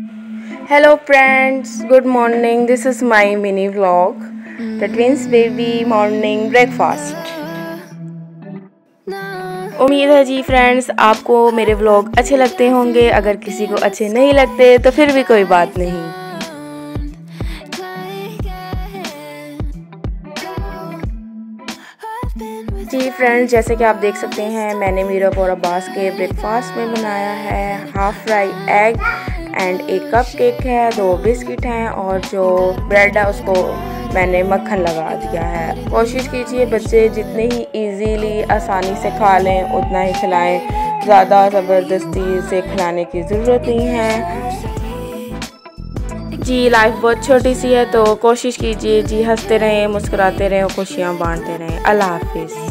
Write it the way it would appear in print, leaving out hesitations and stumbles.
Hello friends, good morning. This is my mini vlog, the twins baby morning breakfast. उम्मीद है जी friends आपको मेरे vlog अच्छे लगते होंगे। अगर किसी को अच्छे नहीं लगते तो फिर भी कोई बात नहीं। जी फ्रेंड्स, जैसे कि आप देख सकते हैं मैंने मीरब और अब्बास के ब्रेकफास्ट में बनाया है हाफ फ्राई एग एंड एक कप केक है, 2 बिस्किट हैं और जो ब्रेड है उसको मैंने मक्खन लगा दिया है। कोशिश कीजिए बच्चे जितने ही इजीली आसानी से खा लें उतना ही खिलाएं, ज़्यादा ज़बरदस्ती से खिलाने की ज़रूरत नहीं है। जी लाइफ बहुत छोटी सी है तो कोशिश कीजिए जी हंसते रहें, मुस्कुराते रहें और खुशियाँ बांटते रहें। अल्लाह हाफिज़।